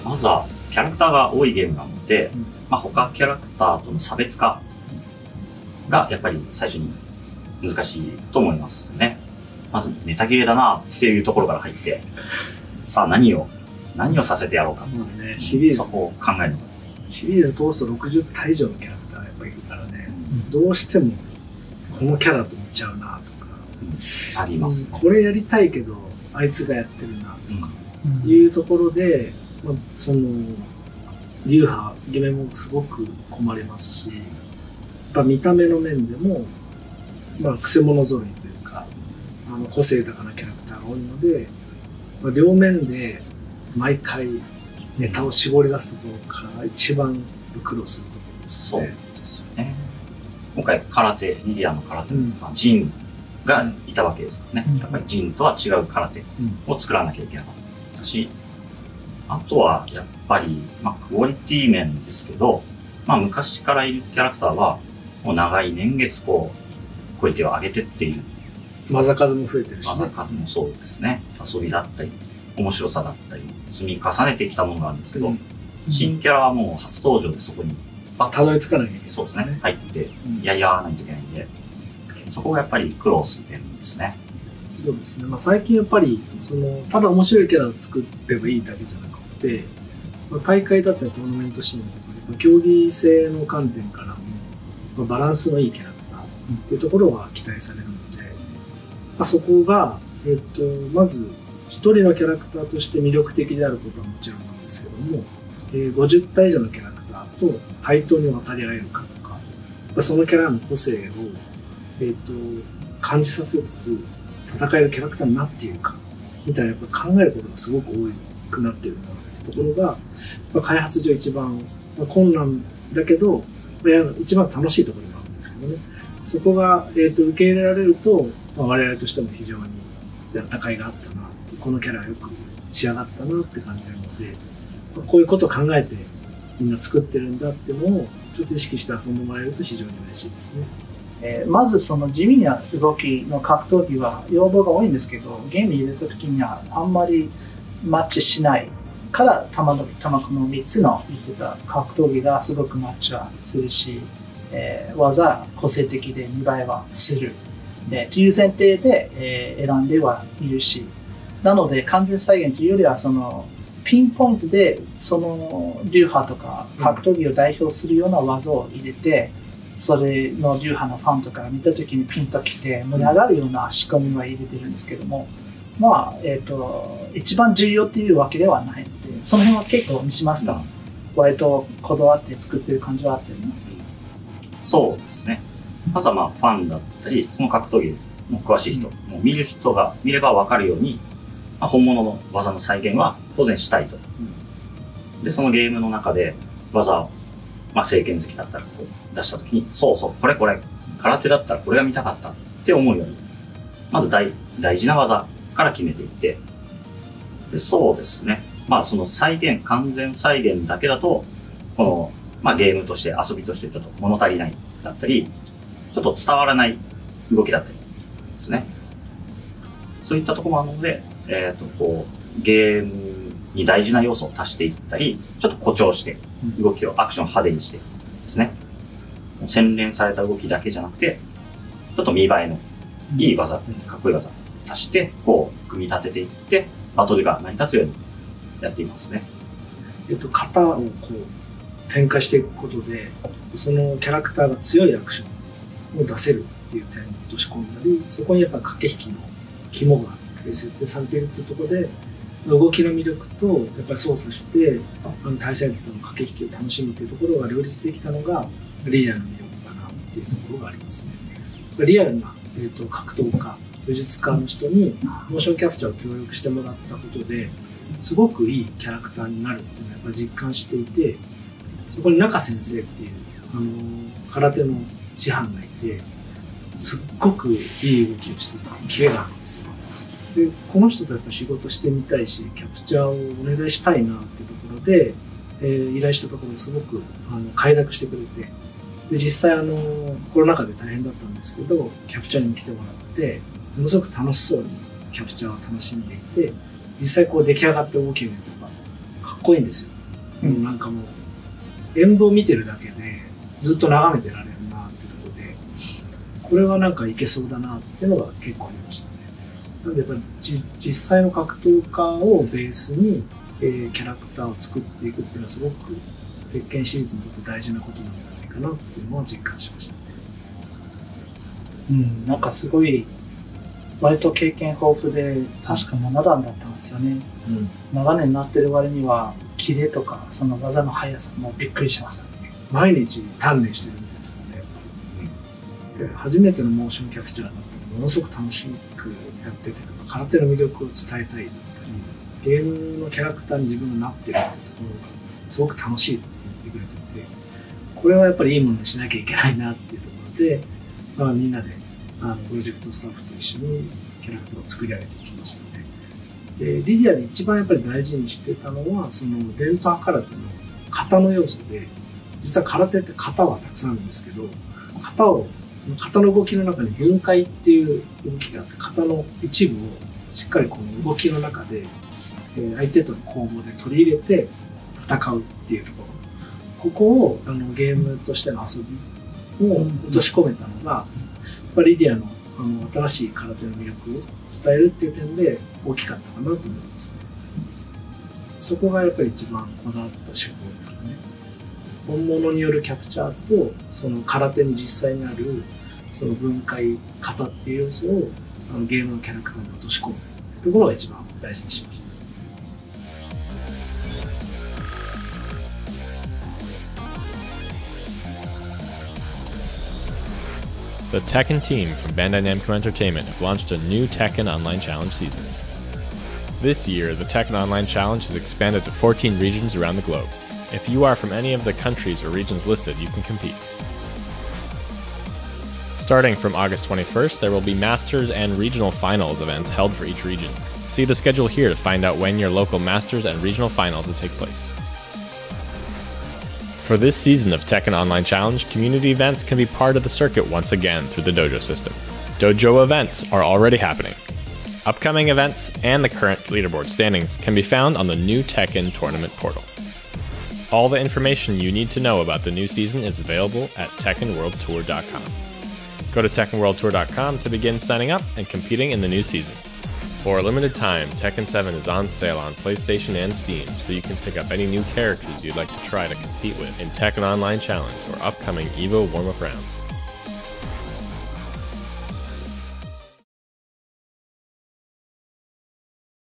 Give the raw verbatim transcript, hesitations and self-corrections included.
まずはキャラクターが多いゲームなので、うん、まあ他キャラクターとの差別化がやっぱり最初に難しいと思いますね。まずネタ切れだなっていうところから入って、さあ何を何をさせてやろうか、 まあね、シリーズそこを考えるのがシリーズ通すとろくじゅったい以上のキャラクターがやっぱりいるからね、うん、どうしてもこのキャラと似ちゃうなとか、 うん、あります、ね、 これやりたいけどあいつがやってるなとかいうところで、まあ、その流派ゲメもすごく困りますし、やっぱ見た目の面でもまあくせ者揃いというか、あの個性高なキャラクターが多いので、まあ、両面で毎回ネタを絞り出すところが一番苦労するところですね。 そうですよね。今回空手、リディアの空手、うん、ジンがいたわけですからね、うん、やっぱりジンとは違う空手を作らなきゃいけなかったし、あとはやっぱり、まあ、クオリティ面ですけど、まあ、昔からいるキャラクターはもう長い年月こうクオリティを上げてっていう技数も増えてるし、ね、 技数もそうですね。遊びだったり面白さだったり積み重ねてきたものがあるんですけど、うん、新キャラはもう初登場でそこにたどり着かなきゃいけない、 そうですね、入ってやり合わないといけないんで、そこがやっぱり苦労する点ですね。 そうですね、まあ、最近やっぱりそのただ面白いキャラを作ればいいだけじゃなくて、まあ、大会だったりトーナメントシーンとか競技性の観点からも、まあ、バランスのいいキャラクターっていうところが期待されるので、まあ、そこが、えっと、まず一人のキャラクターとして魅力的であることはもちろんなんですけども、えー、ごじゅったい以上のキャラクターと対等に渡り合えるかとか、そのキャラの個性を、えー、と感じさせつつ戦えるキャラクターになっているかみたいなやっぱ考えることがすごく多くなっているなってところが、まあ、開発上一番、まあ、困難だけど、まあ、一番楽しいところなんですけどね、そこが、えー、と受け入れられると、まあ、我々としても非常にやった甲斐があったな、このキャラはよく仕上がったなって感じなので、こういうことを考えてみんな作ってるんだっていうのをちょっと意識して遊んでもらえると非常に嬉しいですね。 えー、まずその地味な動きの格闘技は要望が多いんですけど、ゲームに入れた時にはあんまりマッチしないから玉の玉このみっつの言ってた格闘技がすごくマッチはするし、えー、技個性的で見栄えはするでという前提で、えー、選んではいるし、なので完全再現というよりはそのピンポイントでその流派とか格闘技を代表するような技を入れて、うん、それの流派のファンとか見た時にピンときて盛り上がるような仕組みは入れてるんですけども、まあえっと一番重要っていうわけではないので、その辺は結構見しました、うん、割とこだわって作ってる感じはあってるな。 そうですね。まずはまあファンだったりその格闘技の詳しい人、うん、もう見る人が見れば分かるように、まあ、本物の技の再現は当然したいと、うん、でそのゲームの中で技を、まあ、聖剣好きだったらこう出した時にそうそうこれこれ空手だったらこれが見たかったって思うようにまず 大, 大事な技から決めていって、でそうですね、まあその再現完全再現だけだとこの、まあ、ゲームとして遊びとしてちょっと物足りないだったりちょっと伝わらない動きだったりですね、そういったところもあるので、えー、とこうゲームに大事な要素を足していったりちょっと誇張して動きをアクション派手にしてですね、洗練された動きだけじゃなくてちょっと見栄えのいい技、かっこいい技足してこう組み立てていってバトルが成り立つようにやっていますね。 えっと、型をこう展開していくことでそのキャラクターが強いアクションを出せるっていう点に落とし込んだり、そこにやっぱ駆け引きの肝が設定されているっていうところで動きの魅力とやっぱり操作してあの対戦との駆け引きを楽しむっていうところが両立できたのがリアルの魅力かなっていうところがありますね。リアルな、えー、と格闘家武術家の人にモーションキャプチャーを協力してもらったことですごくいいキャラクターになるっていうのをやっぱり実感していて、そこに中先生っていう、あのー、空手の師範がいてすっごくいい動きをしてたキレがあるんですよ。でこの人とやっぱ仕事してみたいしキャプチャーをお願いしたいなっていうところで、えー、依頼したところすごくあの快諾してくれて、で実際あのコロナ禍で大変だったんですけどキャプチャーにも来てもらってものすごく楽しそうにキャプチャーを楽しんでいて、実際こう出来上がった動きを見るとかかっこいいんですよ。 うん、なんかもう演舞を見てるだけでずっと眺めてられるなってところで、これはなんかいけそうだなっていうのが結構ありましたね。なのでやっぱり実際の格闘家をベースに、えー、キャラクターを作っていくっていうのはすごく鉄拳シリーズにとって大事なことなんじゃないかなっていうのは実感しましたね。 うん、なんかすごい割と経験豊富で確かななだんだったんですよね。うん、長年なってる割にはキレとかその技の速さもびっくりしましたね。 毎日鍛錬してるんですかね、やっぱり。で初めてのモーションキャプチャーだったらものすごく楽しくやってて、空手の魅力を伝えたいだったり、ゲームのキャラクターに自分がなってるっていうところがすごく楽しいって言ってくれてて、これはやっぱりいいものにしなきゃいけないなっていうところで、まあ、みんなであのプロジェクトスタッフと一緒にキャラクターを作り上げてきましたね。でリディアで一番やっぱり大事にしてたのはその伝統空手の型の要素で、実は空手って型はたくさんあるんですけど、型を型の動きの中に分解っていう動きがあって、型の一部をしっかりこの動きの中で相手との攻防で取り入れて戦うっていうところ、ここをあのゲームとしての遊びを落とし込めたのが、やっぱりリディアのあの新しい空手の魅力を伝えるっていう点で大きかったかなと思いますね。そこがやっぱり一番こだわった手法ですかね。本物によるキャプチャーとその空手に実際にあるその分解型っていう要素をあのゲームのキャラクターに落とし込むところが一番大事にしました。 The Tekken team from Bandai Namco Entertainment have launched a new Tekken Online Challenge season. This year, the Tekken Online Challenge has expanded to fourteen regions around the globe. If you are from any of the countries or regions listed, you can compete. Starting from August twenty-first, there will be Masters and Regional Finals events held for each region. See the schedule here to find out when your local Masters and Regional Finals will take place. For this season of Tekken Online Challenge, community events can be part of the circuit once again through the Dojo system. Dojo events are already happening. Upcoming events and the current leaderboard standings can be found on the new Tekken tournament portal. All the information you need to know about the new season is available at Tekken World Tour dot com. Go to Tekken World Tour dot com to begin signing up and competing in the new season. For a limited time, Tekken seven is on sale on PlayStation and Steam, so you can pick up any new characters you'd like to try to compete with in Tekken Online Challenge or upcoming EVO warm-up rounds.